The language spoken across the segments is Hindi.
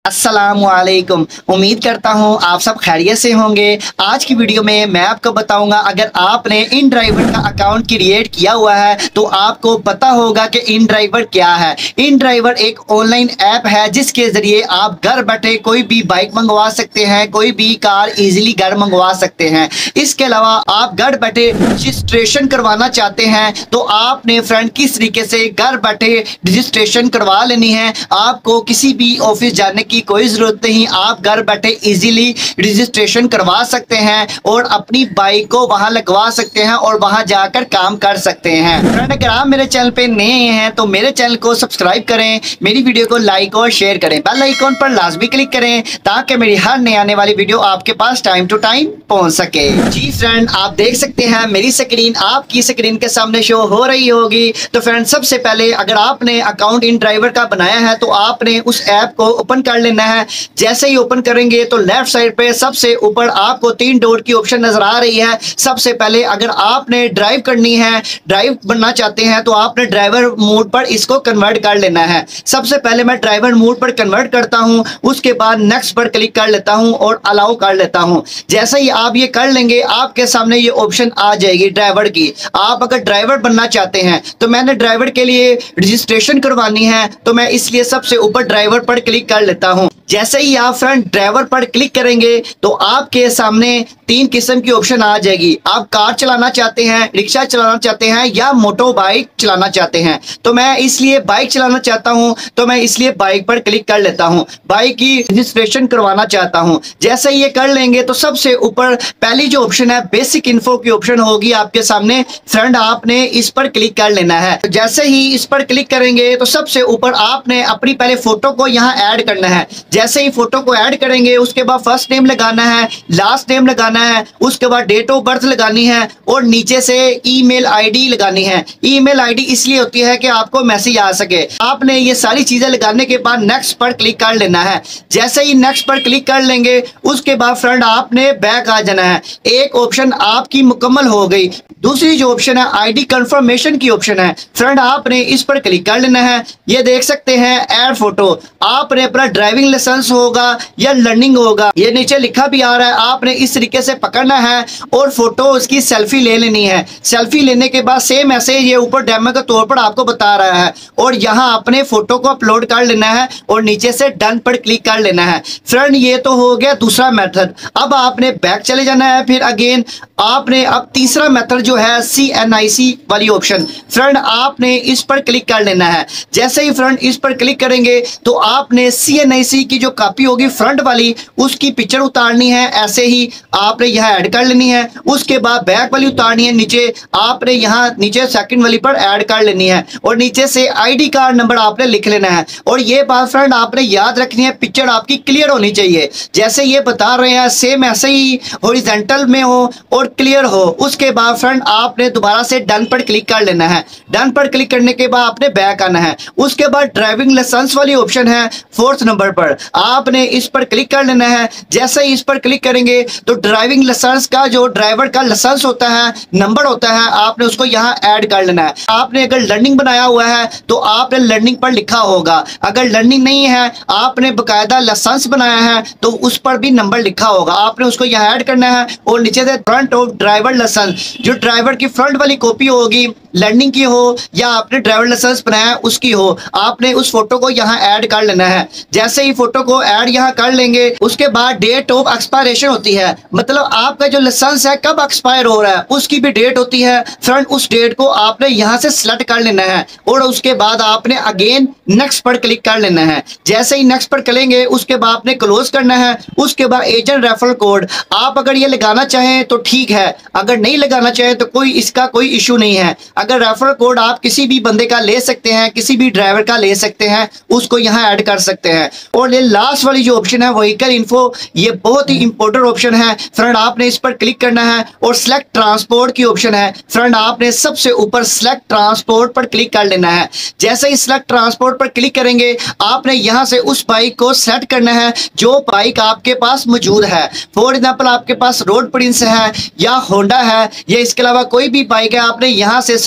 अस्सलामुअलैकुम। उम्मीद करता हूँ आप सब खैरियत से होंगे। आज की वीडियो में मैं आपको बताऊंगा, अगर आपने इन ड्राइवर का अकाउंट क्रिएट किया हुआ है तो आपको पता होगा कि इन ड्राइवर क्या है। इन ड्राइवर एक ऑनलाइन ऐप है जिसके जरिए आप घर बैठे कोई भी बाइक मंगवा सकते हैं, कोई भी कार इजीली घर मंगवा सकते हैं। इसके अलावा आप घर बैठे रजिस्ट्रेशन करवाना चाहते हैं तो आपने फ्रेंड किस तरीके से घर बैठे रजिस्ट्रेशन करवा लेनी है। आपको किसी भी ऑफिस जाने की कोई जरूरत नहीं, आप घर बैठे इजीली रजिस्ट्रेशन करवा सकते हैं और अपनी बाइक को वहां लगवा सकते हैं और वहां जाकर काम कर सकते हैं। फ्रेंड, अगर आप मेरे चैनल पे नए हैं तो मेरे चैनल को सब्सक्राइब करें, मेरी वीडियो को लाइक और शेयर करें, बेल आइकॉन पर लाजमी क्लिक करें ताकि मेरी हर नई आने वाली वीडियो आपके पास टाइम टू टाइम पहुंच सके। जी फ्रेंड, आप देख सकते हैं मेरी स्क्रीन आपकी स्क्रीन के सामने शो हो रही होगी। तो फ्रेंड, सबसे पहले अगर आपने अकाउंट इन ड्राइवर का बनाया है तो आपने उस ऐप को ओपन कर लेना है। जैसे ही ओपन करेंगे तो लेफ्ट साइड पे सबसे ऊपर आपको 3 डॉट की ऑप्शन नजर आ रही है। सबसे पहले अगर आपने ड्राइव करनी है, ड्राइव बनना चाहते हैं तो आपने ड्राइवर मोड पर इसको कन्वर्ट कर लेना है। सबसे पहले मैं ड्राइवर मोड पर कन्वर्ट करता हूं, उसके बाद नेक्स्ट पर क्लिक कर लेता हूं और अलाउ कर लेता हूं। जैसे ही आप ये कर लेंगे आपके सामने ये ऑप्शन आ जाएगी ड्राइवर की। आप अगर ड्राइवर बनना चाहते हैं तो मैंने ड्राइवर के लिए रजिस्ट्रेशन करवानी है तो मैं इसलिए सबसे ऊपर ड्राइवर पर क्लिक कर लेता हूं। जैसे ही आप फ्रेंड ड्राइवर पर क्लिक करेंगे तो आपके सामने 3 किस्म की ऑप्शन आ जाएगी। आप कार चलाना चाहते हैं, रिक्शा चलाना चाहते हैं या मोटो बाइक चलाना चाहते हैं। तो मैं इसलिए बाइक चलाना चाहता हूं तो मैं इसलिए बाइक पर क्लिक कर लेता हूं, बाइक की रजिस्ट्रेशन करवाना चाहता हूं। जैसे ही ये कर लेंगे तो सबसे ऊपर पहली जो ऑप्शन है बेसिक इन्फो की ऑप्शन होगी आपके सामने। फ्रेंड, आपने इस पर क्लिक कर लेना है। तो जैसे ही इस पर क्लिक करेंगे तो सबसे ऊपर आपने अपनी पहले फोटो को यहाँ ऐड करना है। जैसे ही फोटो को ऐड करेंगे उसके बाद फर्स्ट नेम लगाना है, लास्ट नेम लगाना है, उसके बाद डेट ऑफ बर्थ लगानी है और नीचे से ईमेल आईडी लगानी है। ईमेल आईडी इसलिए होती है कि आपको मैसेज आ सके। आपने ये सारी चीजें लगाने के बाद नेक्स्ट पर क्लिक कर लेना है। जैसे ही नेक्स्ट पर क्लिक कर लेंगे उसके बाद फ्रेंड आपने बैक आ जाना है। एक ऑप्शन आपकी मुकम्मल हो गई। दूसरी जो ऑप्शन है आईडी कंफर्मेशन की ऑप्शन है। फ्रेंड, आपने इस पर क्लिक कर लेना है। ये देख सकते हैं ऐड फोटो। आपने अपना ड्राइविंग लाइसेंस होगा या लर्निंग होगा, ये नीचे लिखा भी आ रहा है, आपने इस तरीके से पकड़ना है और फोटो उसकी सेल्फी ले लेनी है। सेल्फी लेने के बाद सेम ऐसे ये ऊपर डेमो के तौर पर आपको बता रहा है और यहाँ अपने फोटो को अपलोड कर लेना है और नीचे से डन पर क्लिक कर लेना है। फ्रेंड, ये तो हो गया दूसरा मेथड। अब आपने बैक चले जाना है। फिर अगेन आपने अब तीसरा मेथड जो है CNIC वाली ऑप्शन, फ्रेंड आपने इस पर क्लिक कर लेना है। जैसे ही फ्रेंड इस पर क्लिक करेंगे तो आपने CNIC की जो कॉपी होगी फ्रंट वाली उसकी पिक्चर उतारनी है। ऐसे ही आपने यहाँ ऐड कर लेनी है। उसके बाद बैक वाली उतारनी है, नीचे आपने यहाँ नीचे सेकंड वाली पर ऐड कर लेनी है और नीचे से ID कार्ड नंबर आपने लिख लेना है। और ये बात फ्रेंड आपने याद रखनी है, पिक्चर आपकी क्लियर होनी चाहिए। जैसे ये बता रहे हैं सेम ऐसे ही हॉरिजॉन्टल में हो और क्लियर हो। उसके बाद फ्रेंड आपने दोबारा से डन पर क्लिक कर लेना है। डन पर क्लिक करने के बाद आपने बैक आना है। उसके बाद ड्राइविंग लाइसेंस वाली ऑप्शन है 4th नंबर पर, आपने इस पर क्लिक कर लेना है। जैसे ही इस पर क्लिक करेंगे तो ड्राइविंग लाइसेंस का जो ड्राइवर का लाइसेंस होता है, नंबर होता है, आपने उसको यहाँ ऐड कर लेना है। आपने अगर लर्निंग बनाया हुआ है तो आपने लर्निंग पर लिखा होगा। अगर लर्निंग नहीं है, आपने बकायदा लाइसेंस बनाया है तो उस पर भी नंबर लिखा होगा, आपने उसको यहाँ ऐड करना है। और नीचे से फ्रंट ऑफ ड्राइवर लाइसेंस, जो ड्राइवर की फ्रंट वाली कॉपी होगी, लर्निंग की हो या आपने ड्राइवर लाइसेंस बनाया उसकी हो, आपने उस फोटो को यहाँ ऐड कर लेना है। जैसे ही फोटो को ऐड यहाँ कर लेंगे उसके बाद डेट ऑफ एक्सपायरेशन होती है, मतलब आपका जो लाइसेंस है कब एक्सपायर हो रहा है उसकी भी डेट होती है। फ्रेंड, उस डेट को आपने यहाँ से सिलेक्ट कर लेना है और उसके बाद आपने अगेन नेक्स्ट पर क्लिक कर लेना है। जैसे ही नेक्स्ट पर करेंगे उसके बाद आपने क्लोज करना है। उसके बाद एजेंट रेफरल कोड आप अगर ये लगाना चाहें तो ठीक है, अगर नहीं लगाना चाहें तो कोई इसका कोई इशू नहीं है। अगर रेफरल कोड आप किसी भी बंदे का ले सकते हैं, किसी भी ड्राइवर का ले सकते हैं, उसको यहाँ ऐड कर सकते हैं। और ये लास्ट वाली जो ऑप्शन है व्हीकल इन्फो, ये बहुत ही इंपॉर्टेंट ऑप्शन है। फ्रेंड, आपने इस पर क्लिक करना है और सिलेक्ट ट्रांसपोर्ट की ऑप्शन है। फ्रेंड, आपने सबसे ऊपर सिलेक्ट ट्रांसपोर्ट पर क्लिक कर लेना है। जैसे ही सिलेक्ट ट्रांसपोर्ट पर क्लिक करेंगे आपने यहाँ से उस बाइक को सेलेक्ट करना है जो बाइक आपके पास मौजूद है। फॉर एग्जाम्पल आपके पास रोड प्रिंस है या होंडा है या इसके अलावा कोई भी बाइक है, आपने यहाँ से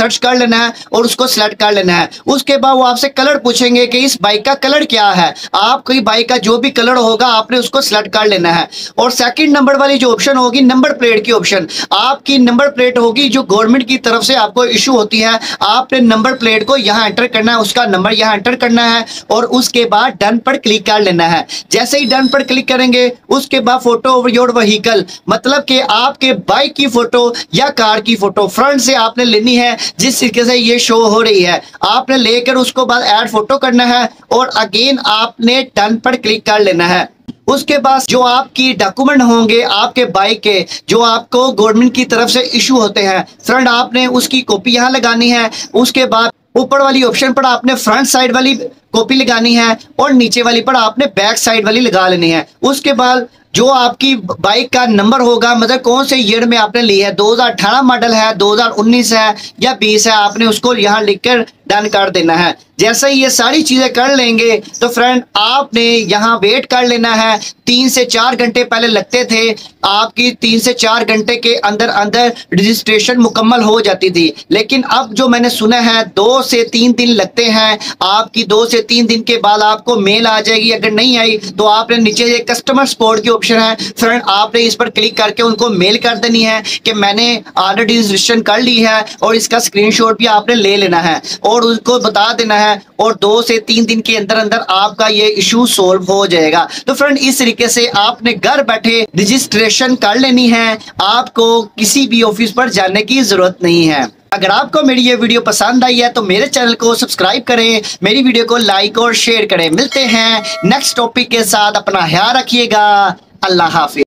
सर्च कर लेना है और उसको सिलेक्ट कर लेना है। उसके बाद वो आपसे कलर पूछेंगे कि इस बाइक का कलर क्या है। आपकी बाइक का जो भी कलर होगा आपने उसको सिलेक्ट कर लेना है। और सेकंड नंबर वाली जो ऑप्शन होगी नंबर प्लेट की ऑप्शन, आपकी नंबर प्लेट होगी जो गवर्नमेंट की तरफ से आपको इशू होती है। आपने नंबर प्लेट को यहाँ एंटर करना है, उसका नंबर यहाँ एंटर करना है और उसके बाद डन पर क्लिक कर लेना है। जैसे ही डन पर क्लिक करेंगे उसके बाद फोटो ऑफ योर व्हीकल, मतलब कि आपके बाइक की फोटो या कार की फोटो फ्रंट से आपने लेनी है जिस तरीके से ये शो हो रही है। आपने लेकर उसको बाद ऐड फोटो करना है और अगेन आपने डन पर क्लिक कर लेना है। उसके बाद जो आपकी डॉक्यूमेंट होंगे आपके बाइक के, जो आपको गवर्नमेंट की तरफ से इशू होते हैं फ्रंट, आपने उसकी कॉपी यहाँ लगानी है। उसके बाद ऊपर वाली ऑप्शन पर आपने फ्रंट साइड वाली कॉपी लगानी है और नीचे वाली पर आपने बैक साइड वाली लगा लेनी है। उसके बाद जो आपकी बाइक का नंबर होगा, मतलब कौन से ईयर में आपने ली है, 2018 मॉडल है, 2019 है या 20 है, आपने उसको यहाँ लिखकर डन कर देना है। जैसे ही ये सारी चीजें कर लेंगे तो फ्रेंड आपने यहाँ वेट कर लेना है। 3 से 4 घंटे पहले लगते थे, आपकी 3 से 4 घंटे के अंदर अंदर रजिस्ट्रेशन मुकम्मल हो जाती थी, लेकिन अब जो मैंने सुना है 2 से 3 दिन लगते हैं। आपकी 2 से 3 दिन के बाद आपको मेल आ जाएगी। अगर नहीं आई तो आपने नीचे ये कस्टमर सपोर्ट की ऑप्शन है फ्रेंड, आपने इस पर क्लिक करके उनको मेल कर देनी है कि मैंने ऑलरेडी रजिस्ट्रेशन कर ली है और इसका स्क्रीनशॉट भी आपने ले लेना है और उनको बता देना है और 2 से 3 दिन के अंदर अंदर आपका ये इशू सोल्व हो जाएगा। तो फ्रेंड इस तरीके से आपने घर बैठे रजिस्ट्रेशन कर लेनी है, आपको किसी भी ऑफिस पर जाने की जरूरत नहीं है। अगर आपको मेरी ये वीडियो पसंद आई है तो मेरे चैनल को सब्सक्राइब करें, मेरी वीडियो को लाइक और शेयर करें। मिलते हैं नेक्स्ट टॉपिक के साथ, अपना ख्याल रखिएगा। अल्लाह हाफिज।